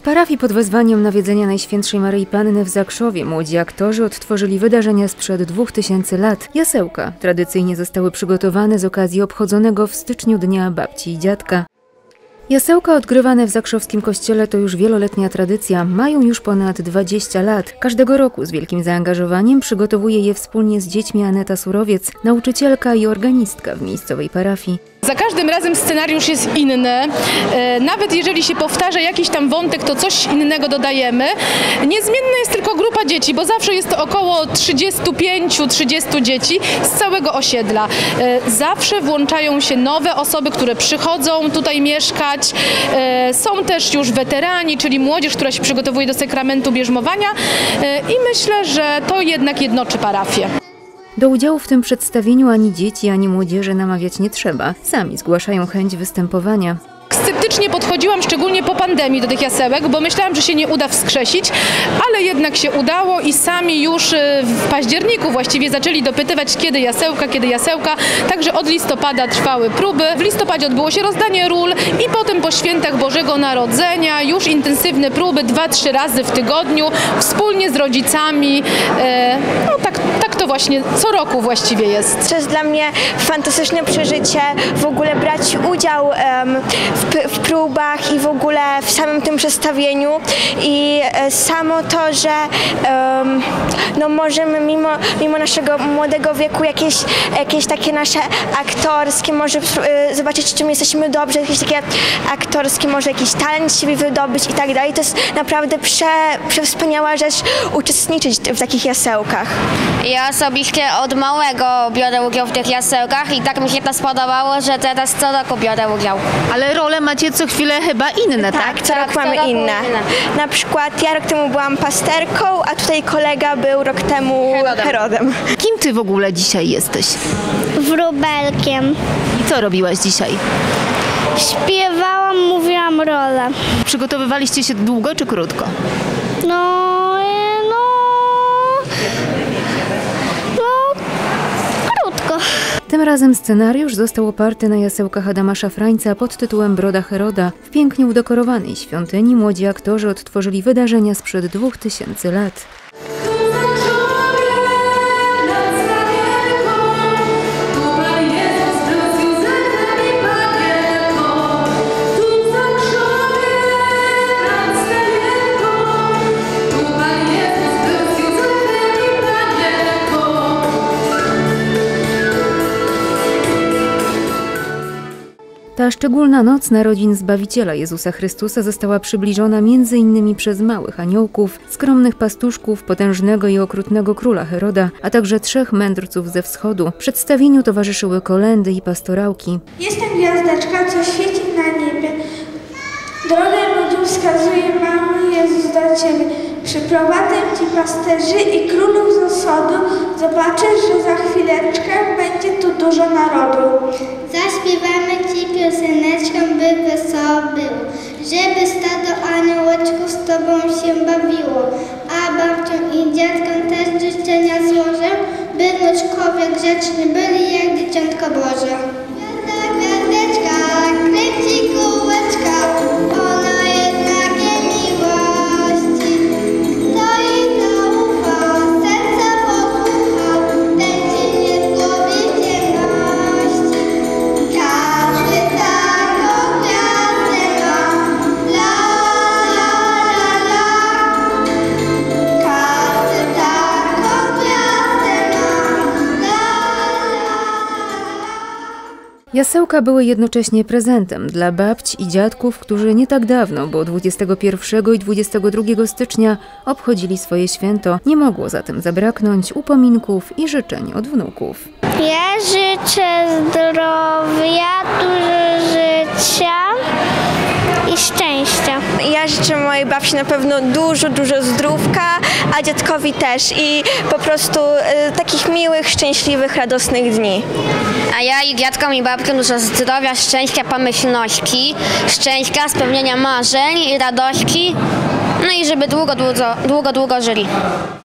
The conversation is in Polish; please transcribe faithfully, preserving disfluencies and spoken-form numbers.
parafii pod wezwaniem nawiedzenia Najświętszej Maryi Panny w Zakrzowie młodzi aktorzy odtworzyli wydarzenia sprzed dwóch tysięcy lat. Jasełka tradycyjnie zostały przygotowane z okazji obchodzonego w styczniu Dnia Babci i Dziadka. Jasełka odgrywane w zakrzowskim kościele to już wieloletnia tradycja, mają już ponad dwadzieścia lat. Każdego roku z wielkim zaangażowaniem przygotowuje je wspólnie z dziećmi Aneta Surowiec, nauczycielka i organistka w miejscowej parafii. Za każdym razem scenariusz jest inny, nawet jeżeli się powtarza jakiś tam wątek, to coś innego dodajemy. Niezmienna jest tylko grupa dzieci, bo zawsze jest to około trzydziestu pięciu trzydziestu dzieci z całego osiedla. Zawsze włączają się nowe osoby, które przychodzą tutaj mieszkać. Są też już weterani, czyli młodzież, która się przygotowuje do sakramentu bierzmowania i myślę, że to jednak jednoczy parafię. Do udziału w tym przedstawieniu ani dzieci, ani młodzieży namawiać nie trzeba. Sami zgłaszają chęć występowania. Sceptycznie podchodziłam, szczególnie po pandemii, do tych jasełek, bo myślałam, że się nie uda wskrzesić, ale jednak się udało i sami już w październiku właściwie zaczęli dopytywać, kiedy jasełka, kiedy jasełka. Także od listopada trwały próby. W listopadzie odbyło się rozdanie ról i potem po świętach Bożego Narodzenia już intensywne próby, dwa, trzy razy w tygodniu, wspólnie z rodzicami. No tak, tak to właśnie co roku właściwie jest. To jest dla mnie fantastyczne przeżycie, w ogóle brać udział um, w, w próbach i w ogóle w samym tym przedstawieniu i samo to, że um, no możemy mimo, mimo naszego młodego wieku jakieś, jakieś takie nasze aktorskie, może y, zobaczyć, czym jesteśmy dobrzy, jakieś takie aktorskie, może jakiś talent z siebie wydobyć i tak dalej. To jest naprawdę prze, przewspaniała rzecz uczestniczyć w takich jasełkach. Ja osobiście od małego biorę udział w tych jasełkach i tak mi się to spodobało, że teraz co roku biorę udział. Ale role macie co chwilę chyba inne, tak? Tak, co Tak, rok co mamy roku inne. inne. Na przykład ja rok temu byłam pasterką, a tutaj kolega był rok temu Herodem. Herodem. Kim ty w ogóle dzisiaj jesteś? Wróbelkiem. I co robiłaś dzisiaj? Śpiewałam, mówiłam rolę. Przygotowywaliście się długo czy krótko? No, e, no, no, krótko. Tym razem scenariusz został oparty na jasełkach Adama Szafrańca pod tytułem Broda Heroda. W pięknie udekorowanej świątyni młodzi aktorzy odtworzyli wydarzenia sprzed dwóch tysięcy lat. Ta szczególna noc narodzin Zbawiciela Jezusa Chrystusa została przybliżona między innymi przez małych aniołków, skromnych pastuszków, potężnego i okrutnego króla Heroda, a także trzech mędrców ze wschodu. Przedstawieniu towarzyszyły kolędy i pastorałki. Jestem gwiazdeczka, co świeci na niebie. Drogę ludziom wskazuje mały Jezus do Ciebie. Przyprowadzę Ci pasterzy i królów z osodu. Zobaczysz, że za chwileczkę będzie tu dużo narodu. Zaśpiewamy Ci pioseneczkę, by wesoło było, żeby stado aniołeczków z Tobą się bawiło, a babciom i dziadkom też życzenia złożę, by wnuczkowie grzeczni byli jak dzieciątko Boże. Gwiazda, gwiazdeczka, kręci kółeczka, ona jednakie miłości, to i zaufa, serca posłucha, ten Ci nie zgubi ciemności. Każdy taką gwiazdę ma, la, la, la, la. Każdy taką gwiazdę ma, la, la, la. Jasełka były jednocześnie prezentem dla babci i dziadków, którzy nie tak dawno, bo dwudziestego pierwszego i dwudziestego drugiego stycznia obchodzili swoje święto. Nie mogło zatem zabraknąć upominków i życzeń od wnuków. Ja życzę zdrowia, dużo życia i szczęścia. Ja życzę mojej babci na pewno dużo, dużo zdrówka, a dziadkowi też i po prostu y, takich miłych, szczęśliwych, radosnych dni. A ja i dziadkom i babciom dużo zdrowia, szczęścia, pomyślności, szczęścia, spełnienia marzeń i radości, no i żeby długo, długo, długo, długo żyli.